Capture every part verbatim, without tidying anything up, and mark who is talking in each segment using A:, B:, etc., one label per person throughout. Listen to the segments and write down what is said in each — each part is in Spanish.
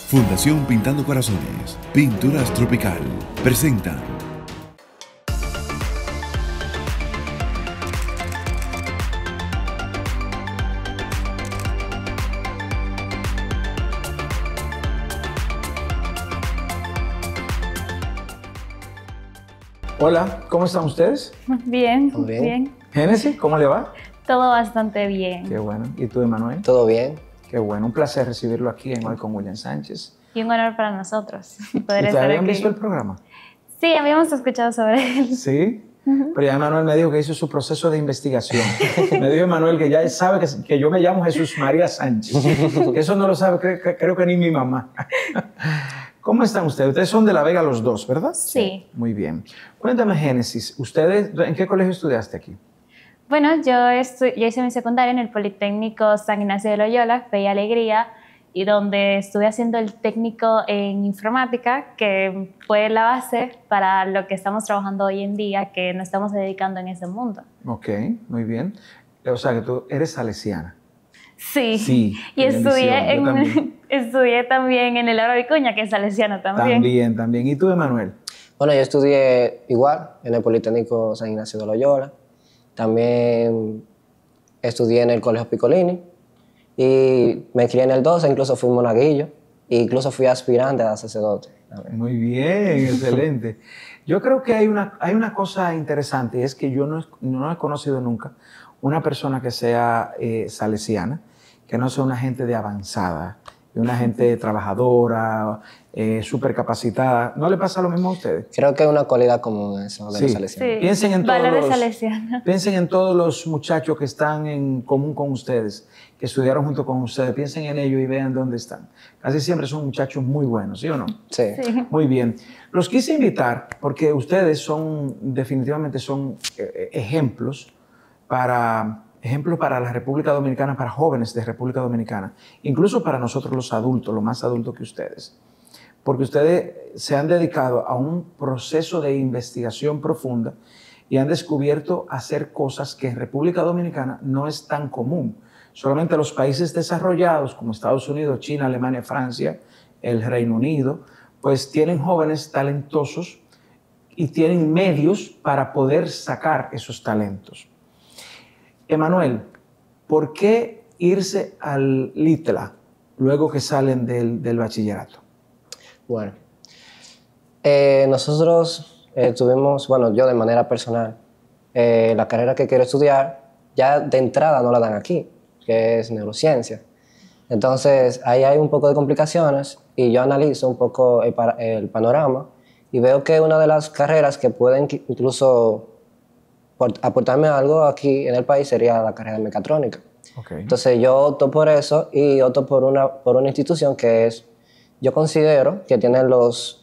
A: Fundación Pintando Corazones, Pinturas Tropical, presenta.
B: Hola, ¿cómo están ustedes?
C: Bien,
D: bien.
C: bien.
B: Génesis, ¿cómo le va?
C: Todo bastante bien.
B: Qué bueno. ¿Y tú, Emanuel?
D: ¿Todo bien?
B: Qué bueno. Un placer recibirlo aquí en Hoy con William Sánchez.
C: Y un honor para nosotros poder
B: ¿Ustedes
C: estar
B: habían
C: aquí.
B: visto el programa?
C: Sí, habíamos escuchado sobre él.
B: Sí. Pero ya Emanuel me dijo que hizo su proceso de investigación. Me dijo Emanuel que ya él sabe que, que yo me llamo Jesús María Sánchez. Que eso no lo sabe, creo, creo que ni mi mamá. ¿Cómo están ustedes? Ustedes son de La Vega los dos, ¿verdad?
C: Sí.
B: Muy bien. Cuéntame, Génesis, ¿ustedes en qué colegio estudiaste aquí?
C: Bueno, yo, estu- yo hice mi secundaria en el Politécnico San Ignacio de Loyola, Fe y Alegría, y donde estuve haciendo el técnico en informática, que fue la base para lo que estamos trabajando hoy en día, que nos estamos dedicando en ese mundo.
B: Ok, muy bien. O sea, que tú eres salesiana.
C: Sí,
B: Sí,
C: y
B: qué
C: estudié,
B: bendición. Yo
C: en,
B: también.
C: estudié también en el Laura Vicuña, que es salesiano también.
B: También, también. ¿Y tú, Emanuel?
D: Bueno, yo estudié igual en el Politécnico San Ignacio de Loyola. También estudié en el Colegio Piccolini y me crié en el doce, incluso fui monaguillo e incluso fui aspirante a sacerdote.
B: Muy bien, excelente. Yo creo que hay una, hay una cosa interesante y es que yo no, no he conocido nunca una persona que sea eh, salesiana, que no sea una gente de avanzada, una gente trabajadora, eh, súper capacitada. ¿No le pasa lo mismo a ustedes?
D: Creo que es una cualidad común eso de
B: Sí.
D: los salesianos.
C: Sí,
B: Piensen en, todos
C: valores
B: los,
C: salesianos.
B: piensen en todos los muchachos que están en común con ustedes, que estudiaron junto con ustedes. Piensen en ellos y vean dónde están. Casi siempre son muchachos muy buenos, ¿sí o no?
D: Sí.
C: Sí.
B: Muy bien. Los quise invitar porque ustedes son, definitivamente son eh, ejemplos para, ejemplos para la República Dominicana, para jóvenes de República Dominicana, incluso para nosotros los adultos, los más adultos que ustedes. Porque ustedes se han dedicado a un proceso de investigación profunda y han descubierto hacer cosas que en República Dominicana no es tan común. Solamente los países desarrollados como Estados Unidos, China, Alemania, Francia, el Reino Unido, pues tienen jóvenes talentosos y tienen medios para poder sacar esos talentos. Emanuel, ¿por qué irse al LITLA luego que salen del, del bachillerato?
D: Bueno, eh, nosotros eh, tuvimos, bueno, yo de manera personal, eh, la carrera que quiero estudiar, ya de entrada no la dan aquí, que es neurociencia. Entonces, ahí hay un poco de complicaciones y yo analizo un poco el, el panorama y veo que una de las carreras que pueden incluso aportarme algo aquí en el país sería la carrera de mecatrónica.
B: Okay.
D: Entonces, yo opto por eso y opto por una, por una institución que es, yo considero que tiene los,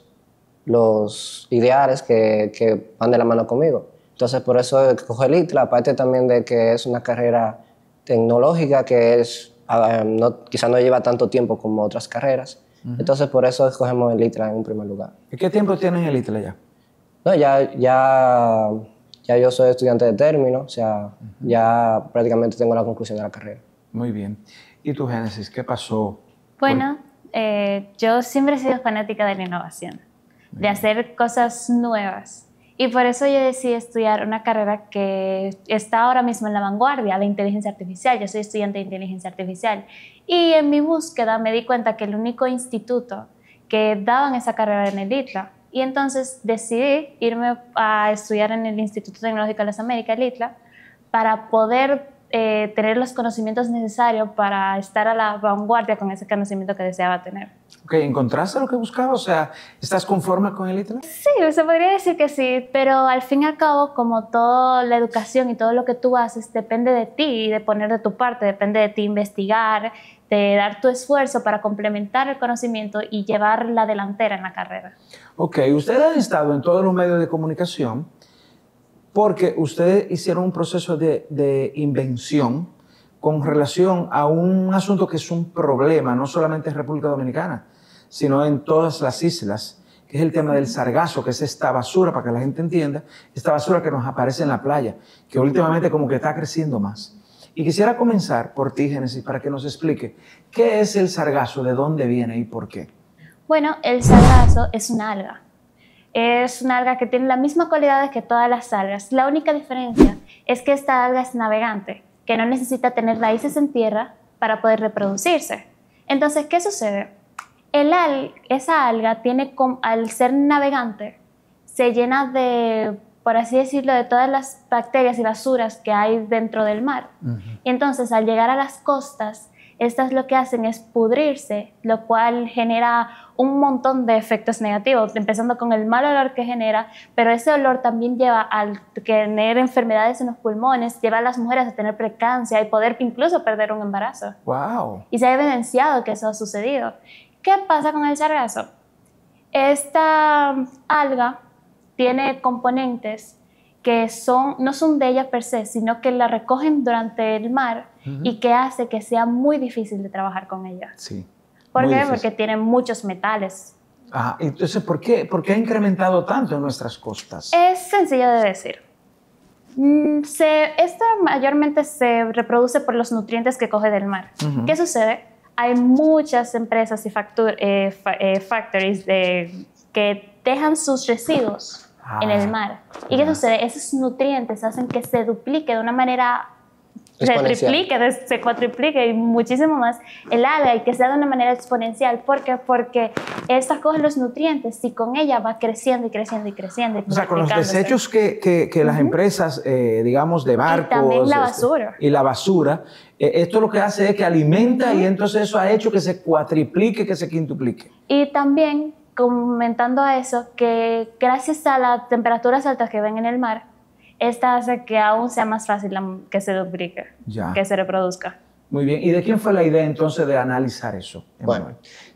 D: los ideales que, que van de la mano conmigo. Entonces, por eso cojo el ITLA, aparte también de que es una carrera tecnológica que es, uh, no, quizá no lleva tanto tiempo como otras carreras. Uh-huh. Entonces, por eso escogemos el ITLA en un primer lugar.
B: ¿Y qué tiempo tienes en el ITLA ya?
D: No, ya, ya, ya yo soy estudiante de término, o sea, uh-huh. ya prácticamente tengo la conclusión de la carrera.
B: Muy bien. ¿Y tú, Génesis, qué pasó?
C: Bueno, eh, yo siempre he sido fanática de la innovación, de hacer cosas nuevas. Y por eso yo decidí estudiar una carrera que está ahora mismo en la vanguardia, la inteligencia artificial. Yo soy estudiante de inteligencia artificial. Y en mi búsqueda me di cuenta que el único instituto que daban esa carrera era en el ITLA. Y entonces decidí irme a estudiar en el Instituto Tecnológico de las Américas, el ITLA, para poder eh, tener los conocimientos necesarios para estar a la vanguardia con ese conocimiento que deseaba tener.
B: Ok, ¿encontraste lo que buscabas? O sea, ¿estás conforme con el ITLA?
C: Sí, se podría decir que sí, pero al fin y al cabo, como toda la educación y todo lo que tú haces depende de ti y de poner de tu parte, depende de ti investigar, de dar tu esfuerzo para complementar el conocimiento y llevar la delantera en la carrera.
B: Ok, ustedes han estado en todos los medios de comunicación porque ustedes hicieron un proceso de, de invención con relación a un asunto que es un problema, no solamente en República Dominicana, sino en todas las islas, que es el tema del sargazo, que es esta basura, para que la gente entienda, esta basura que nos aparece en la playa, que últimamente como que está creciendo más. Y quisiera comenzar por ti, Génesis, para que nos explique qué es el sargazo, de dónde viene y por qué.
C: Bueno, el sargazo es una alga. Es una alga que tiene las mismas cualidades que todas las algas. La única diferencia es que esta alga es navegante, que no necesita tener raíces en tierra para poder reproducirse. Entonces, ¿qué sucede? El al, esa alga tiene, al ser navegante, se llena de, por así decirlo, de todas las bacterias y basuras que hay dentro del mar. Uh-huh. Y entonces, al llegar a las costas, estas lo que hacen es pudrirse, lo cual genera un montón de efectos negativos, empezando con el mal olor que genera, pero ese olor también lleva a tener enfermedades en los pulmones, lleva a las mujeres a tener preeclampsia y poder incluso perder un embarazo.
B: Wow.
C: Y se ha evidenciado que eso ha sucedido. ¿Qué pasa con el sargazo? Esta alga tiene componentes que son, no son de ella per se, sino que la recogen durante el mar uh-huh. y que hace que sea muy difícil de trabajar con ella.
B: Sí.
C: ¿Por
B: muy
C: qué?
B: difícil.
C: Porque tiene muchos metales.
B: Ah, entonces, ¿por qué, ¿por qué ha incrementado tanto en nuestras costas?
C: Es sencillo de decir. Se, esta mayormente se reproduce por los nutrientes que coge del mar. Uh-huh. ¿Qué sucede? Hay muchas empresas y factor, eh, fa, eh, factories de, que dejan sus residuos Ah, en el mar. ¿Y qué sucede? Esos nutrientes hacen que se duplique de una manera, se triplique, se cuatriplique y muchísimo más el alga y que sea de una manera exponencial. ¿Por qué? Porque esta coge los nutrientes y con ella va creciendo y creciendo y creciendo. Y
B: o sea, con los desechos que, que, que uh-huh. las empresas, eh, digamos, de barcos.
C: Y también la basura.
B: Este, y la basura. Eh, esto lo que hace es que alimenta uh-huh. y entonces eso ha hecho que se cuatriplique, que se quintuplique.
C: Y también comentando a eso, que gracias a las temperaturas altas que ven en el mar, esta hace que aún sea más fácil que se duplique, ya. que se reproduzca.
B: Muy bien. ¿Y de quién fue la idea entonces de analizar eso?
D: Bueno,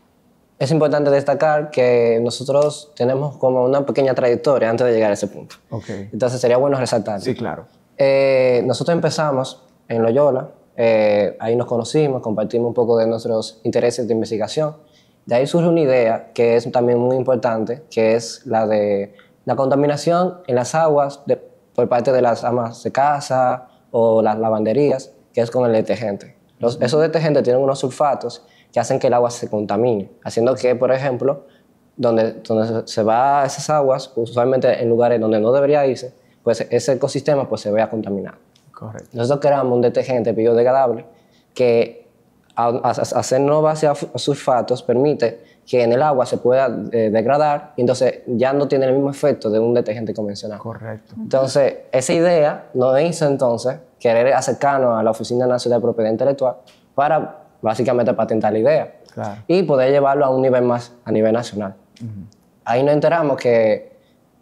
D: es importante destacar que nosotros tenemos como una pequeña trayectoria antes de llegar a ese punto.
B: Okay.
D: Entonces sería bueno resaltar.
B: Sí, claro.
D: Eh, nosotros empezamos en Loyola, eh, ahí nos conocimos, compartimos un poco de nuestros intereses de investigación. De ahí surge una idea que es también muy importante, que es la de la contaminación en las aguas de, por parte de las amas de casa o las lavanderías, que es con el detergente. Los, esos detergentes tienen unos sulfatos que hacen que el agua se contamine, haciendo que, por ejemplo, donde, donde se va esas aguas, usualmente en lugares donde no debería irse, pues ese ecosistema pues, se vea contaminado.
B: Correcto. Nosotros
D: creamos un detergente biodegradable que A, a, a hacer no base a sulfatos permite que en el agua se pueda eh, degradar y entonces ya no tiene el mismo efecto de un detergente convencional.
B: Correcto.
D: Entonces, esa idea nos hizo entonces querer acercarnos a la Oficina Nacional de Propiedad Intelectual para básicamente patentar la idea
B: claro.
D: y poder llevarlo a un nivel más, a nivel nacional. Uh-huh. Ahí nos enteramos que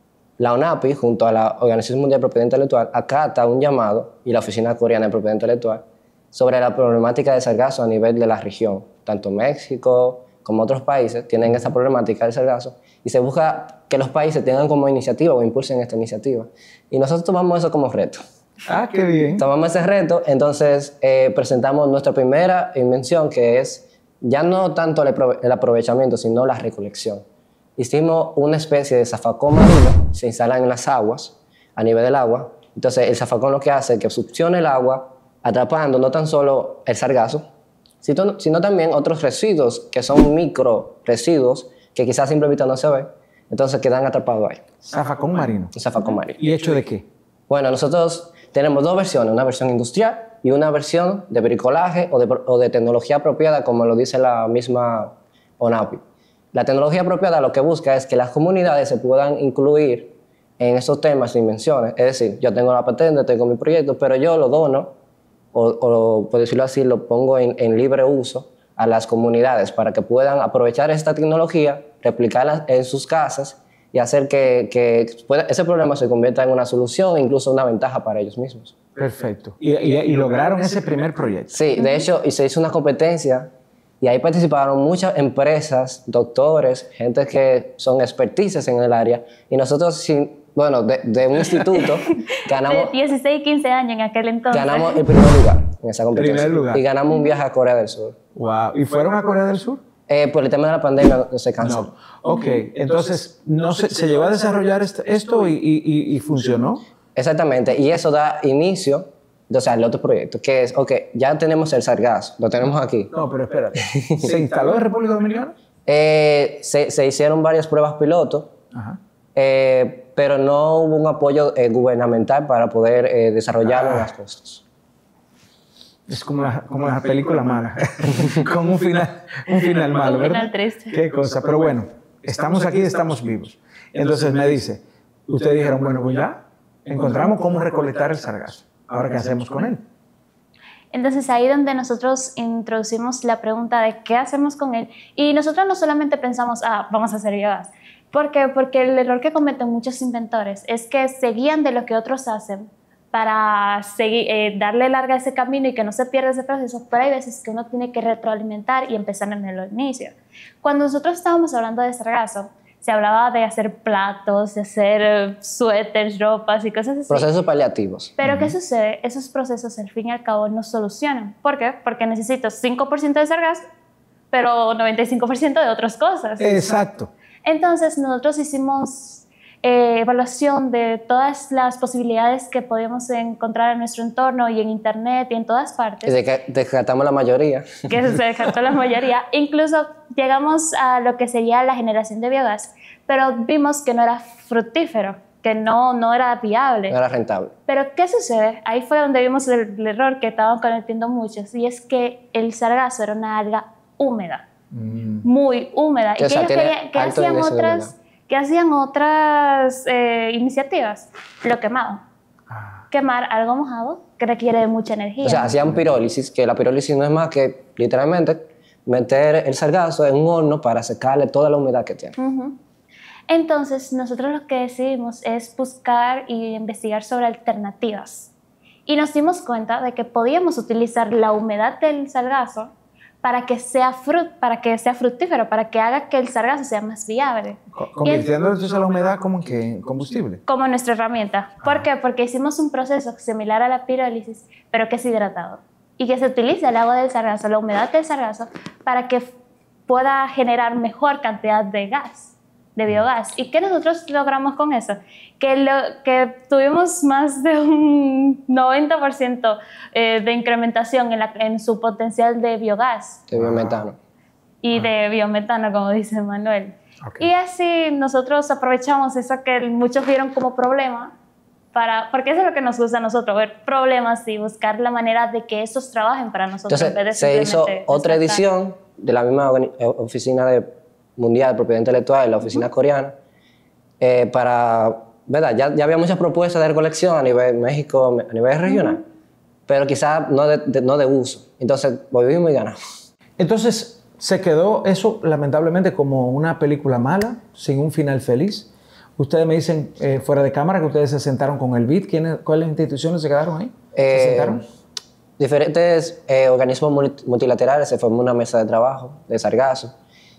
D: la ONAPI, junto a la Organización Mundial de Propiedad Intelectual, acata un llamado y la Oficina Coreana de Propiedad Intelectual sobre la problemática del sargazo a nivel de la región. Tanto México como otros países tienen esta problemática del sargazo y se busca que los países tengan como iniciativa o impulsen esta iniciativa. Y nosotros tomamos eso como reto.
B: Ah, qué bien.
D: Tomamos ese reto, entonces eh, presentamos nuestra primera invención, que es ya no tanto el aprovechamiento, sino la recolección. Hicimos una especie de zafacón marino, se instala en las aguas, a nivel del agua. Entonces el zafacón lo que hace es que succione el agua, atrapando no tan solo el sargazo, sino, sino también otros residuos que son micro residuos que quizás a simple vista no se ven, entonces quedan atrapados ahí.
B: Zafacón marino.
D: Un zafacón marino.
B: ¿Y hecho de qué?
D: Bueno, nosotros tenemos dos versiones, una versión industrial y una versión de bricolaje o de, o de tecnología apropiada, como lo dice la misma ONAPI. La tecnología apropiada lo que busca es que las comunidades se puedan incluir en esos temas e invenciones. Es decir, yo tengo la patente, tengo mi proyecto, pero yo lo dono O, o, por decirlo así, lo pongo en, en libre uso a las comunidades para que puedan aprovechar esta tecnología, replicarla en sus casas y hacer que, que pueda, ese problema se convierta en una solución e incluso una ventaja para ellos mismos.
B: Perfecto. ¿Y, y, y lograron ese primer proyecto?
D: Sí, de hecho, y se hizo una competencia y ahí participaron muchas empresas, doctores, gente que son expertices en el área y nosotros sin... Bueno, de, de un instituto ganamos...
C: De dieciséis, quince años en aquel entonces.
D: Ganamos el primer lugar en esa competencia.
B: Primer lugar.
D: Y ganamos un viaje a Corea del Sur.
B: Wow. ¿Y fueron a Corea del Sur?
D: Eh, por el tema de la pandemia no se canceló.
B: No. Ok, entonces no se, se llegó a desarrollar esto y, y, y funcionó.
D: Exactamente, y eso da inicio, o sea, al otro proyecto, que es, ok, ya tenemos el sargazo, lo tenemos aquí.
B: No, pero espérate, ¿se instaló en República Dominicana?
D: Eh, se, se hicieron varias pruebas piloto,
B: Ajá.
D: eh, pero no hubo un apoyo eh, gubernamental para poder eh, desarrollarlo en las costas.
B: Es como la, como la película mala, con un final, un final malo,
C: Un
B: ¿verdad?
C: final triste.
B: Qué cosa, pero bueno, estamos aquí, estamos vivos. Entonces me dice, ustedes dijeron, bueno, pues ya encontramos cómo recolectar el sargazo. Ahora, ¿qué hacemos con él?
C: Entonces ahí donde nosotros introducimos la pregunta de qué hacemos con él. Y nosotros no solamente pensamos, ah, vamos a hacer biogás. ¿Por qué? Porque el error que cometen muchos inventores es que se guían de lo que otros hacen para seguir, eh, darle larga a ese camino y que no se pierda ese proceso, pero hay veces que uno tiene que retroalimentar y empezar en el inicio. Cuando nosotros estábamos hablando de sargazo, se hablaba de hacer platos, de hacer eh, suéteres, ropas y cosas así.
D: Procesos paliativos.
C: Pero ¿qué sucede? Esos procesos al fin y al cabo no solucionan. ¿Por qué? Porque necesito cinco por ciento de sargazo, pero noventa y cinco por ciento de otras cosas.
B: Exacto.
C: Entonces nosotros hicimos eh, evaluación de todas las posibilidades que podíamos encontrar en nuestro entorno y en internet y en todas
D: Y
C: partes,
D: de que descartamos la mayoría.
C: que se descartó la mayoría. Incluso llegamos a lo que sería la generación de biogás, pero vimos que no era fructífero, que no, no era viable.
D: No era rentable.
C: Pero ¿qué sucede? Ahí fue donde vimos el, el error que estaban cometiendo muchos, y es que el sargazo era una alga húmeda,
B: Mm.
C: muy húmeda.
D: Que,
C: ¿Y
D: o sea,
C: que, ellos
D: tiene
C: querían- que
D: alto
C: hacían
D: índice de
C: otras,
D: humedad.
C: que hacían otras eh, iniciativas? Lo quemaban.
B: Ah.
C: Quemar algo mojado que requiere de mucha energía.
D: O sea, hacían pirólisis, que la pirólisis no es más que literalmente meter el sargazo en un horno para secarle toda la humedad que tiene.
C: Ujú. Entonces, nosotros lo que decidimos es buscar y investigar sobre alternativas. Y nos dimos cuenta de que podíamos utilizar la humedad del sargazo para que sea, frut, para que sea fructífero, para que haga que el sargazo sea más viable.
B: Co- Convirtiendo entonces la humedad como que en combustible.
C: Como nuestra herramienta. ¿Por qué? Porque hicimos un proceso similar a la pirólisis, pero que es hidratado. Y que se utiliza el agua del sargazo, la humedad del sargazo, para que pueda generar mejor cantidad de gas, de biogás. ¿Y qué nosotros logramos con eso? Que, lo, que tuvimos más de un noventa por ciento eh, de incrementación en, la, en su potencial de biogás
D: De biometano.
C: y de biometano, como dice Manuel.
B: Ok.
C: Y así nosotros aprovechamos eso que muchos vieron como problema, para, porque eso es lo que nos gusta a nosotros, ver problemas y buscar la manera de que esos trabajen para nosotros. en vez de
D: Entonces, se hizo
C: simplemente
D: otra
C: descartar.
D: edición de la misma organi- eh, oficina de mundial de propiedad intelectual, la oficina coreana, eh, para, ¿verdad? Ya, ya había muchas propuestas de recolección a nivel México, a nivel regional, pero quizás no de, de- no de uso. Entonces, volvimos y ganamos.
B: Entonces, se quedó eso lamentablemente como una película mala, sin un final feliz. Ustedes me dicen eh, fuera de cámara que ustedes se sentaron con el B I D. ¿Quiénes, ¿Cuáles instituciones se quedaron ahí? ¿Se
D: Eh,
B: sentaron?
D: Diferentes eh, organismos multi- multilaterales, se formó una mesa de trabajo de sargazo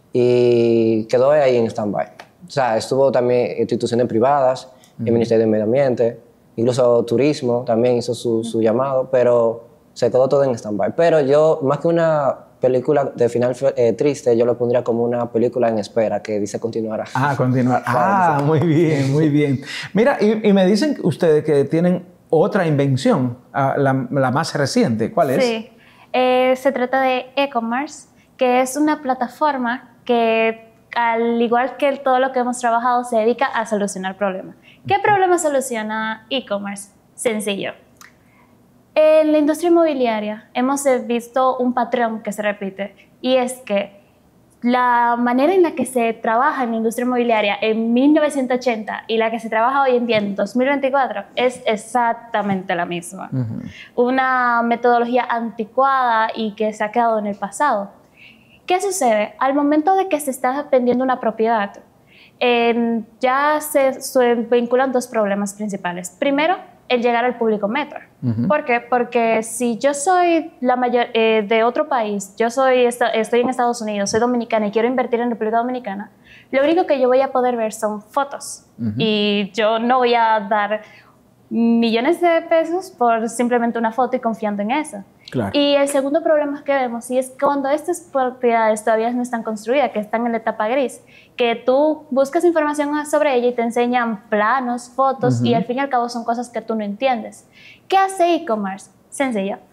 D: y quedó ahí en stand-by. O sea, estuvo también instituciones privadas, el Ministerio de Medio Ambiente, incluso Turismo también hizo su, su llamado, pero se quedó todo en stand-by. Pero yo, más que una película de final eh, triste, yo lo pondría como una película en espera que dice continuará.
B: Ah, continuar. Ah, muy bien, muy bien. Mira, y, y me dicen ustedes que tienen otra invención, ah, la, la más reciente. ¿Cuál es?
C: Sí, eh, se trata de e-commerce, que es una plataforma que, al igual que todo lo que hemos trabajado, se dedica a solucionar problemas. ¿Qué problema soluciona e-commerce? Sencillo. En la industria inmobiliaria hemos visto un patrón que se repite, y es que la manera en la que se trabaja en la industria inmobiliaria en mil novecientos ochenta y la que se trabaja hoy en día en dos mil veinticuatro es exactamente la misma. Uh-huh. Una metodología anticuada y que se ha quedado en el pasado. ¿Qué sucede? Al momento de que se está vendiendo una propiedad, eh, ya se, se vinculan dos problemas principales. Primero, el llegar al público meta. Uh-huh. ¿Por qué? Porque si yo soy la mayor, eh, de otro país, yo soy, estoy en Estados Unidos, soy dominicana y quiero invertir en República Dominicana, lo único que yo voy a poder ver son fotos. Uh-huh. Y yo no voy a dar millones de pesos por simplemente una foto y confiando en eso.
B: Claro.
C: Y el segundo problema que vemos y es cuando estas propiedades todavía no están construidas, que están en la etapa gris, que tú buscas información sobre ella y te enseñan planos, fotos, uh-huh. y al fin y al cabo son cosas que tú no entiendes. ¿Qué hace e-commerce? Sencillo.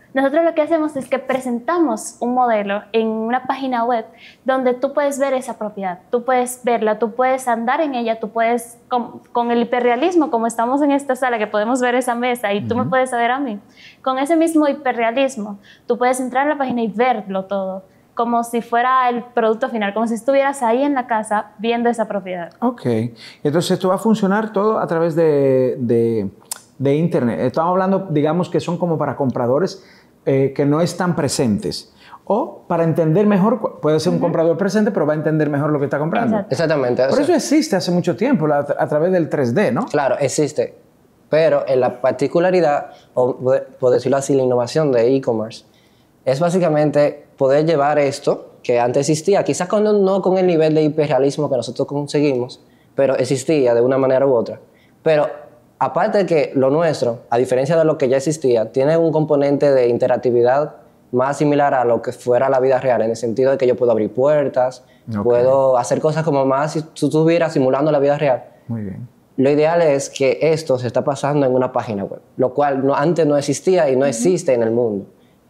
C: Nosotros lo que hacemos es que presentamos un modelo en una página web donde tú puedes ver esa propiedad, tú puedes verla, tú puedes andar en ella, tú puedes, con, con el hiperrealismo, como estamos en esta sala, que podemos ver esa mesa y tú uh-huh. me puedes ver a mí, con ese mismo hiperrealismo, tú puedes entrar a la página y verlo todo, como si fuera el producto final, como si estuvieras ahí en la casa viendo esa propiedad.
B: Ok, entonces esto va a funcionar todo a través de, de, de Internet. Estamos hablando, digamos, que son como para compradores Eh, que no están presentes. O para entender mejor, puede ser un uh-huh. comprador presente, pero va a entender mejor lo que está comprando.
C: Exacto.
D: Exactamente.
B: Por eso existe hace mucho tiempo la, a través del tres D, ¿no?
D: Claro, existe. Pero en la particularidad, o por decirlo así, la innovación de e-commerce, es básicamente poder llevar esto que antes existía, quizás con, no con el nivel de hiperrealismo que nosotros conseguimos, pero existía de una manera u otra. Pero aparte de que lo nuestro, a diferencia de lo que ya existía, tiene un componente de interactividad más similar a lo que fuera la vida real, en el sentido de que yo puedo abrir puertas, okay. puedo hacer cosas como más si tú estuvieras simulando la vida real.
B: Muy bien.
D: Lo ideal es que esto se está pasando en una página web, lo cual no, antes no existía y no uh-huh. existe en el mundo.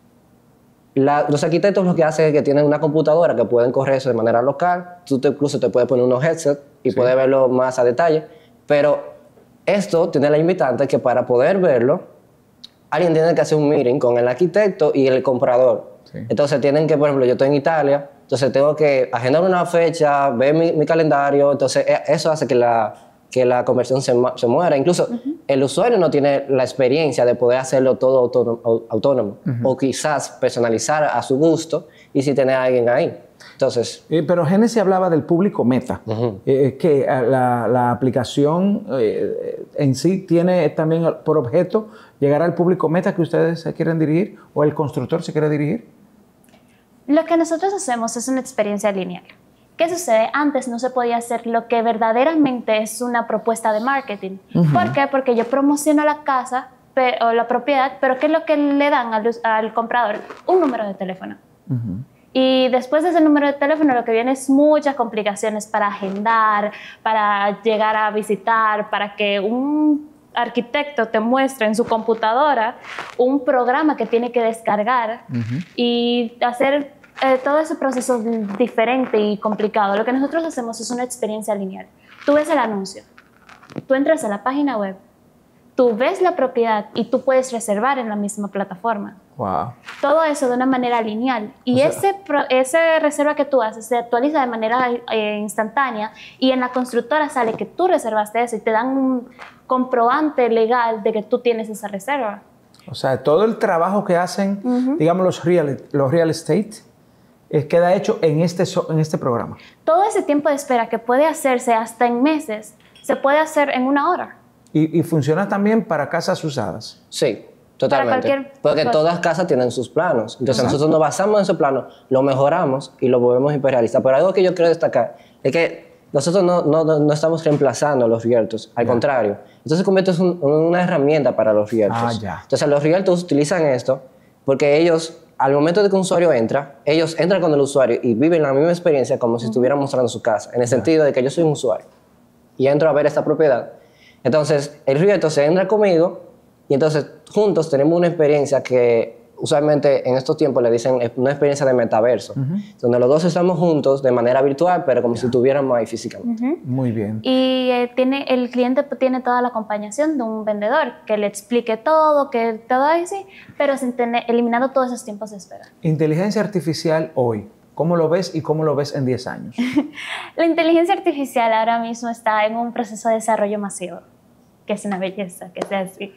D: La, los arquitectos lo que hacen es que tienen una computadora que pueden correr eso de manera local, tú te, incluso te puedes poner unos headsets y sí. puedes verlo más a detalle, pero esto tiene la limitante que para poder verlo, alguien tiene que hacer un meeting con el arquitecto y el comprador. Sí. Entonces tienen que, por ejemplo, yo estoy en Italia, entonces tengo que agendar una fecha, ver mi, mi calendario, entonces eso hace que la, que la conversión se, se muera. Incluso uh-huh. el usuario no tiene la experiencia de poder hacerlo todo autónomo, autónomo uh-huh. o quizás personalizar a su gusto y si tener a alguien ahí. Entonces,
B: eh, pero Génesis hablaba del público meta, uh-huh. eh, que la, la aplicación eh, en sí tiene también por objeto llegar al público meta que ustedes se quieren dirigir o el constructor se quiere dirigir.
C: Lo que nosotros hacemos es una experiencia lineal. ¿Qué sucede? Antes no se podía hacer lo que verdaderamente es una propuesta de marketing. Uh-huh. ¿Por qué? Porque yo promociono la casa o la propiedad, pero ¿qué es lo que le dan al, al comprador? Un número de teléfono. Uh-huh. Y después de ese número de teléfono lo que viene es muchas complicaciones para agendar, para llegar a visitar, para que un arquitecto te muestre en su computadora un programa que tiene que descargar uh-huh. y hacer eh, todo ese proceso diferente y complicado. Lo que nosotros hacemos es una experiencia lineal. Tú ves el anuncio, tú entras a la página web, tú ves la propiedad y tú puedes reservar en la misma plataforma.
B: Wow.
C: Todo eso de una manera lineal. Y o sea, ese, esa reserva que tú haces se actualiza de manera eh, instantánea y en la constructora sale que tú reservaste eso y te dan un comprobante legal de que tú tienes esa reserva.
B: O sea, todo el trabajo que hacen, uh-huh. digamos, los real, los real estate, eh, queda hecho en este, en este programa. Todo
C: ese tiempo de espera que puede hacerse hasta en meses, se puede hacer en una hora.
B: ¿Y, y funciona también para casas usadas?
D: Sí, totalmente. Porque cosa. Todas casas tienen sus planos. Entonces, uh-huh. nosotros nos basamos en ese plano, lo mejoramos y lo volvemos hiperrealista. Pero algo que yo quiero destacar es que nosotros no, no, no estamos reemplazando a los realtors, al yeah. contrario. Entonces, convierte en un, una herramienta para los realtors.
B: Ah, yeah.
D: Entonces, los realtors utilizan esto porque ellos, al momento de que un usuario entra, ellos entran con el usuario y viven la misma experiencia como si uh-huh. estuvieran mostrando su casa. En el yeah. sentido de que yo soy un usuario y entro a ver esta propiedad. Entonces, el realtor se entra conmigo y entonces juntos tenemos una experiencia que usualmente en estos tiempos le dicen una experiencia de metaverso, uh-huh. donde los dos estamos juntos de manera virtual, pero como yeah. si estuviéramos ahí físicamente.
C: Uh-huh.
B: Muy bien.
C: Y eh, tiene, el cliente tiene toda la acompañación de un vendedor que le explique todo, que todo así, pero sin tener, eliminando todos esos tiempos de espera.
B: Inteligencia artificial hoy. ¿Cómo lo ves y cómo lo ves en diez años?
C: La inteligencia artificial ahora mismo está en un proceso de desarrollo masivo, que es una belleza, que sea así.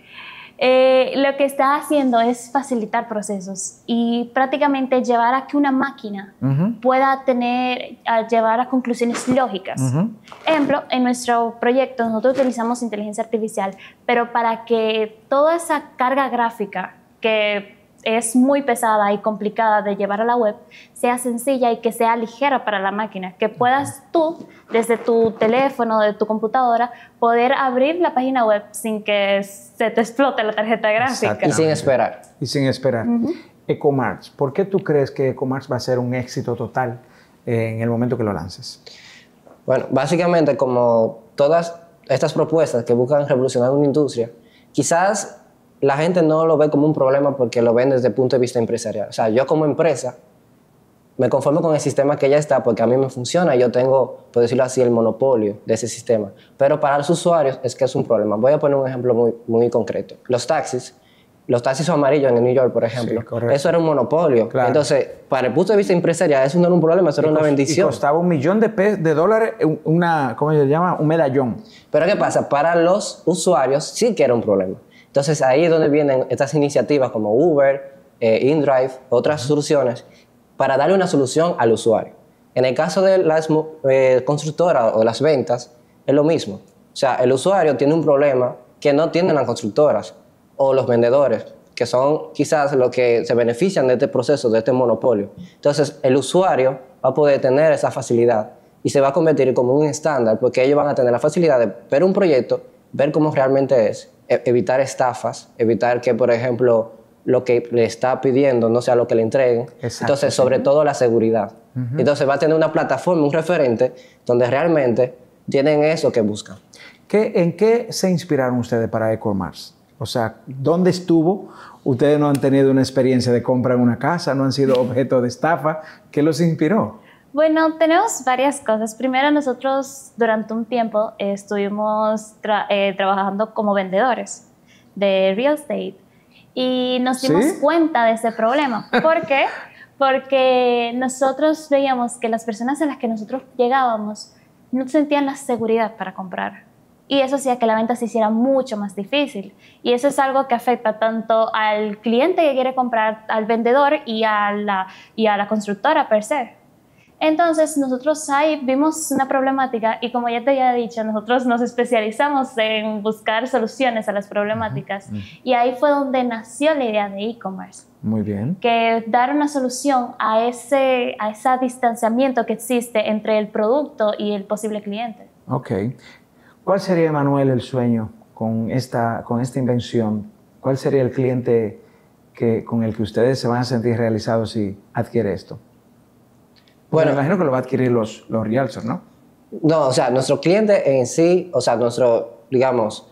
C: Eh, lo que está haciendo es facilitar procesos y prácticamente llevar a que una máquina uh-huh. pueda tener, a llevar a conclusiones lógicas. Uh-huh. Ejemplo, en nuestro proyecto nosotros utilizamos inteligencia artificial, pero para que toda esa carga gráfica que es muy pesada y complicada de llevar a la web, sea sencilla y que sea ligera para la máquina, que puedas tú, desde tu teléfono, de tu computadora, poder abrir la página web sin que se te explote la tarjeta gráfica.
D: Y sin esperar.
B: Y sin esperar. Uh-huh. EcoMarch, ¿por qué tú crees que EcoMarch va a ser un éxito total en el momento que lo lances?
D: Bueno, básicamente como todas estas propuestas que buscan revolucionar una industria, quizás la gente no lo ve como un problema porque lo ven desde el punto de vista empresarial. O sea, yo como empresa me conformo con el sistema que ya está porque a mí me funciona y yo tengo, por decirlo así, el monopolio de ese sistema. Pero para los usuarios es que es un problema. Voy a poner un ejemplo muy, muy concreto. Los taxis, los taxis amarillos en New York, por ejemplo,
B: Sí, eso
D: era un monopolio.
B: Claro.
D: Entonces, para el punto de vista empresarial, eso no era un problema, eso era una bendición.
B: Y costaba un millón de, de dólares, una, ¿cómo se llama? Un medallón.
D: Pero ¿qué pasa? Para los usuarios sí que era un problema. Entonces, ahí es donde vienen estas iniciativas como Uber, eh, InDrive, otras soluciones, para darle una solución al usuario. En el caso de las eh, constructoras o las ventas, es lo mismo. O sea, el usuario tiene un problema que no tienen las constructoras o los vendedores, que son quizás los que se benefician de este proceso, de este monopolio. Entonces, el usuario va a poder tener esa facilidad y se va a convertir como un estándar, porque ellos van a tener la facilidad de ver un proyecto, ver cómo realmente es, e- evitar estafas, evitar que, por ejemplo, lo que le está pidiendo no sea lo que le entreguen.
B: Exacto,
D: Entonces,
B: sí.
D: sobre todo la seguridad. Uh-huh. Entonces, va a tener una plataforma, un referente, donde realmente tienen eso que buscan.
B: ¿Qué, ¿En qué se inspiraron ustedes para EcoMars? O sea, ¿dónde estuvo? Ustedes no han tenido una experiencia de compra en una casa, no han sido objeto de estafa. ¿Qué los inspiró?
C: Bueno, tenemos varias cosas. Primero, nosotros durante un tiempo eh, estuvimos tra eh, trabajando como vendedores de real estate y nos dimos
B: ¿Sí?
C: cuenta de ese problema. ¿Por qué? Porque nosotros veíamos que las personas a las que nosotros llegábamos no sentían la seguridad para comprar. Y eso hacía que la venta se hiciera mucho más difícil. Y eso es algo que afecta tanto al cliente que quiere comprar, al vendedor y a la, y a la constructora per se. Entonces, nosotros ahí vimos una problemática y como ya te había dicho, nosotros nos especializamos en buscar soluciones a las problemáticas. Uh-huh. Y ahí fue donde nació la idea de e-commerce.
B: Muy bien.
C: Que dar una solución a ese, a ese distanciamiento que existe entre el producto y el posible cliente.
B: Ok. ¿Cuál sería, Emanuel, el sueño con esta, con esta invención? ¿Cuál sería el cliente que, con el que ustedes se van a sentir realizados si adquiere esto? Bueno, me imagino que lo va a adquirir los, los realtors, ¿no?
D: No, o sea, nuestro cliente en sí, o sea, nuestro, digamos...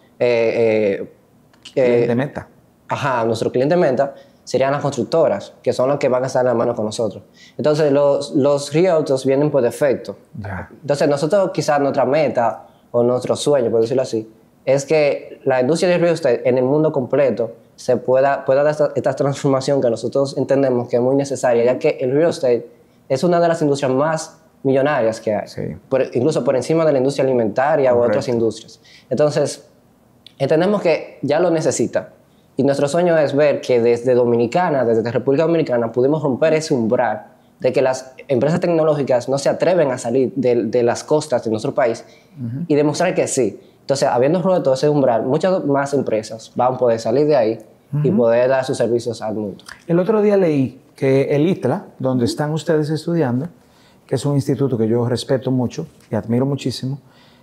D: Eh, eh,
B: cliente
D: eh,
B: meta.
D: Ajá, nuestro cliente meta serían las constructoras, que son las que van a estar en la mano con nosotros. Entonces, los, los realtors vienen por defecto.
B: Ya.
D: Entonces, nosotros quizás nuestra meta o nuestro sueño, por decirlo así, es que la industria del real estate en el mundo completo se pueda, pueda dar esta, esta transformación que nosotros entendemos que es muy necesaria, ya que el real estate es una de las industrias más millonarias que hay,
B: sí.
D: por, incluso por encima de la industria alimentaria Correcto. O otras industrias. Entonces, entendemos que ya lo necesita y nuestro sueño es ver que desde Dominicana, desde República Dominicana, pudimos romper ese umbral de que las empresas tecnológicas no se atreven a salir de, de las costas de nuestro país uh-huh. y demostrar que sí. Entonces, habiendo roto ese umbral, muchas más empresas van a poder salir de ahí uh-huh. y poder dar sus servicios al mundo.
B: El otro día leí que el ITLA, donde están ustedes estudiando, que es un instituto que yo respeto mucho y admiro muchísimo,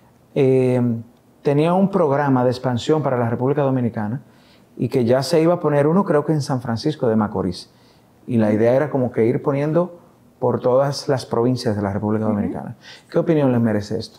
B: eh, tenía un programa de expansión para la República Dominicana y que ya se iba a poner uno, creo que en San Francisco de Macorís. Y la idea era como que ir poniendo por todas las provincias de la República Dominicana. Uh-huh. ¿Qué opinión les merece esto?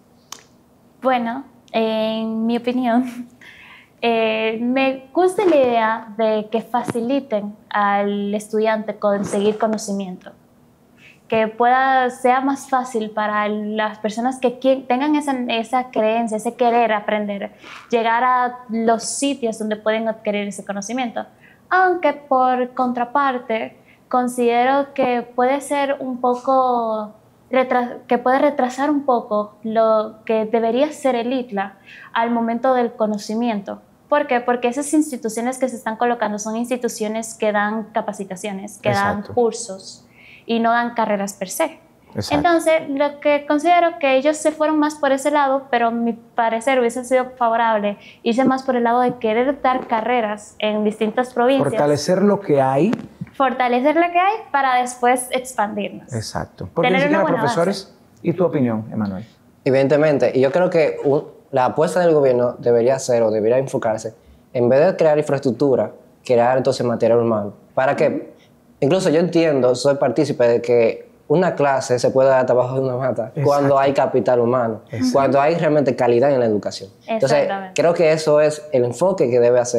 C: Bueno, en mi opinión, eh, me gusta la idea de que faciliten al estudiante conseguir conocimiento, que pueda, sea más fácil para las personas que quie- tengan esa, esa creencia, ese querer aprender, llegar a los sitios donde pueden adquirir ese conocimiento. Aunque por contraparte, considero que puede ser un poco, retra- que puede retrasar un poco lo que debería ser el ITLA al momento del conocimiento. ¿Por qué? Porque esas instituciones que se están colocando son instituciones que dan capacitaciones, que
B: Exacto.
C: dan cursos y no dan carreras per se.
B: Exacto.
C: Entonces, lo que considero que ellos se fueron más por ese lado, pero a mi parecer hubiese sido favorable irse más por el lado de querer dar carreras en distintas provincias.
B: Fortalecer lo que hay.
C: Fortalecer lo que hay para después expandirnos.
B: Exacto. Porque
C: Tener
B: ni siquiera
C: una buena
B: profesores.
C: base.
B: ¿Y tu opinión, Emanuel?
D: Evidentemente, y yo creo que un, la apuesta del gobierno debería ser o debería enfocarse, en vez de crear infraestructura, crear entonces material humano. ¿Para qué? Incluso yo entiendo, soy partícipe de que una clase se puede dar trabajo de una mata Exacto. cuando hay capital humano, Exacto. cuando hay realmente calidad en la educación. Entonces, creo que eso es el enfoque que debe hacer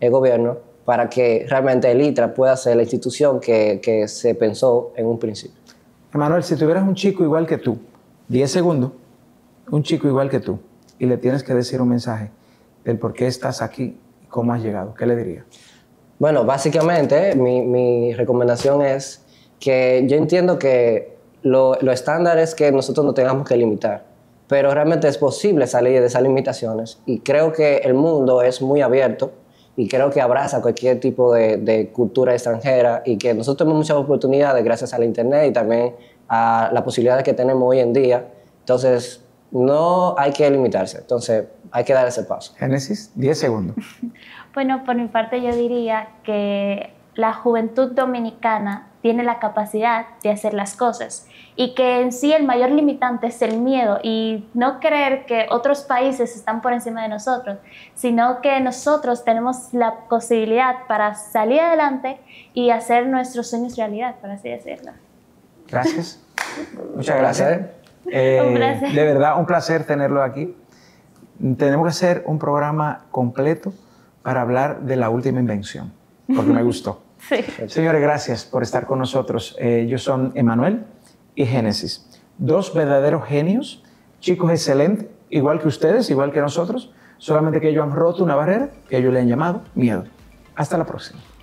D: el gobierno para que realmente el ITRA pueda ser la institución que, que se pensó en un principio.
B: Emanuel, si tuvieras un chico igual que tú, diez segundos, un chico igual que tú, y le tienes que decir un mensaje del por qué estás aquí y cómo has llegado, ¿qué le dirías?
D: Bueno, básicamente mi, mi recomendación es que yo entiendo que lo, lo estándar es que nosotros no tengamos que limitar, pero realmente es posible salir de esas limitaciones y creo que el mundo es muy abierto y creo que abraza cualquier tipo de, de cultura extranjera y que nosotros tenemos muchas oportunidades gracias al internet y también a las posibilidades que tenemos hoy en día. Entonces, no hay que limitarse, entonces hay que dar ese paso.
B: Génesis, diez segundos.
C: Bueno, por mi parte yo diría que la juventud dominicana tiene la capacidad de hacer las cosas y que en sí el mayor limitante es el miedo y no creer que otros países están por encima de nosotros, sino que nosotros tenemos la posibilidad para salir adelante y hacer nuestros sueños realidad, por así decirlo.
B: Gracias. Muchas gracias. Eh,
C: Un placer.
B: De verdad, un placer tenerlo aquí. Tenemos que hacer un programa completo para hablar de la última invención, porque me gustó.
C: Sí.
B: Señores, gracias por estar con nosotros. Eh, ellos son Emanuel y Génesis, dos verdaderos genios, chicos excelentes, igual que ustedes, igual que nosotros, solamente que ellos han roto una barrera que ellos le han llamado miedo. Hasta la próxima.